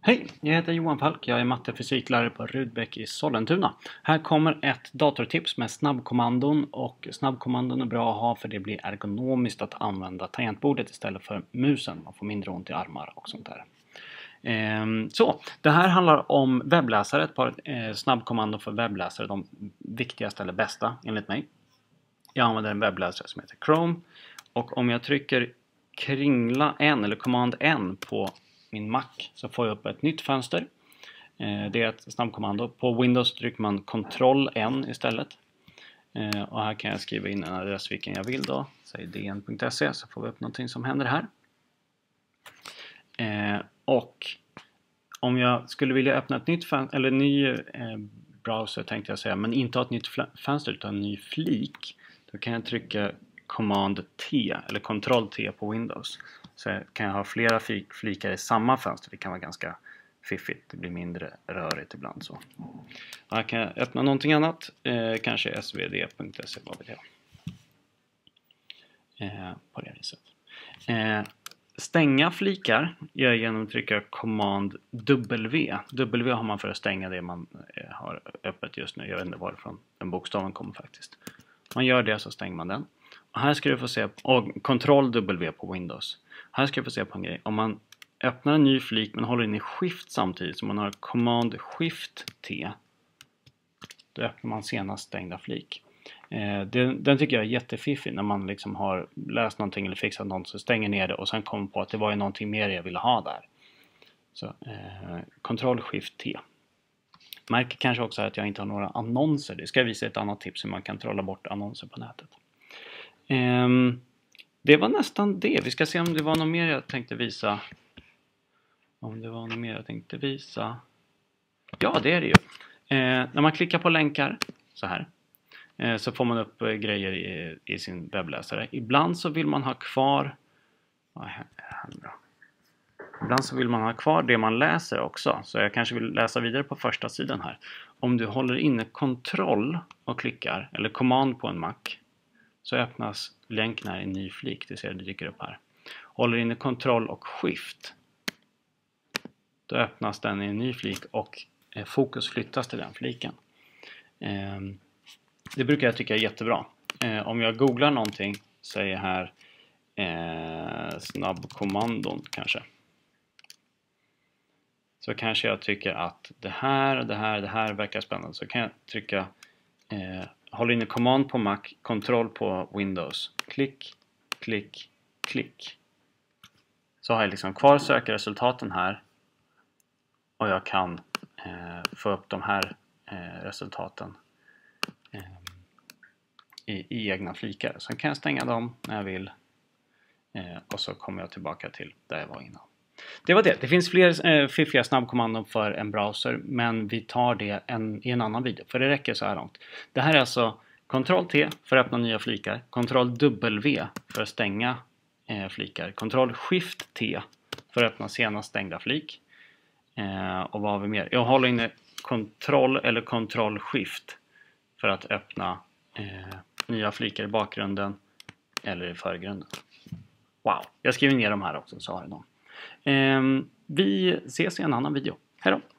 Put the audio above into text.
Hej, jag heter Johan Falk. Jag är mattefysiklärare på Rudbeck i Sollentuna. Här kommer ett datortips med snabbkommandon, och snabbkommandon är bra att ha för det blir ergonomiskt att använda tangentbordet istället för musen. Man får mindre ont i armar och sånt där. Så, det här handlar om webbläsare, ett par snabbkommandon för webbläsare, de viktigaste eller bästa enligt mig. Jag använder en webbläsare som heter Chrome, och om jag trycker kringla N eller command N på min Mac så får jag upp ett nytt fönster. Det är ett snabbkommando. På Windows trycker man Ctrl N istället. Och här kan jag skriva in en adress vilken jag vill då. Säg dn.se, så får vi upp någonting som händer här. Och om jag skulle vilja öppna ett nytt fönster, eller en ny browser tänkte jag säga, men inte ha ett nytt fönster utan en ny flik, då kan jag trycka Command T eller Ctrl T på Windows. Så kan jag ha flera flikar i samma fönster. Det kan vara ganska fiffigt. Det blir mindre rörigt ibland så. Och här kan jag öppna någonting annat. Kanske svd.se, vad vet jag. På det viset. Stänga flikar gör jag genom att trycka Command W. W har man för att stänga det man har öppet just nu. Jag vet inte varifrån den bokstaven kommer faktiskt. Man gör det så stänger man den. Och här ska du få se, och Ctrl W på Windows. Här ska du få se på en grej. Om man öppnar en ny flik men håller in i Shift samtidigt, så man har Command Shift T, då öppnar man senast stängda flik. Den tycker jag är jättefiffig när man liksom har läst någonting eller fixat något, så stänger ner det och sen kommer på att det var ju någonting mer jag ville ha där. Så Ctrl Shift T. Märker kanske också att jag inte har några annonser. Det ska jag visa ett annat tips hur man kan trolla bort annonser på nätet. Det var nästan det. Vi ska se om det var något mer jag tänkte visa. Ja, det är det ju. När man klickar på länkar så här, så får man upp grejer i sin webbläsare. Ibland så vill man ha kvar det man läser också. Så jag kanske vill läsa vidare på första sidan här. Om du håller inne Ctrl och klickar, eller command på en Mac, så öppnas länken här i en ny flik. Det ser det dyker upp här. Håller inne Ctrl och Shift, då öppnas den i en ny flik och fokus flyttas till den fliken. Det brukar jag tycka är jättebra. Om jag googlar någonting, säger här snabbkommandon kanske, så kanske jag tycker att det här verkar spännande. Så kan jag trycka håller inne command på Mac, Ctrl på Windows, klick, klick, klick. Så har jag liksom kvar sökresultaten här, och jag kan få upp de här resultaten i egna flikar. Sen kan jag stänga dem när jag vill, och så kommer jag tillbaka till där jag var innan. Det var det. Det finns fler fiffiga snabbkommandon för en browser, men vi tar det i en annan video, för det räcker så här långt. Det här är alltså Ctrl T för att öppna nya flikar, Ctrl W för att stänga flikar, Ctrl Shift T för att öppna senast stängda flik. Och vad har vi mer? Jag håller inne Ctrl eller Ctrl Shift för att öppna nya flikar i bakgrunden eller i förgrunden. Wow, jag skriver ner de här också så har jag dem. Vi ses i en annan video. Hej då!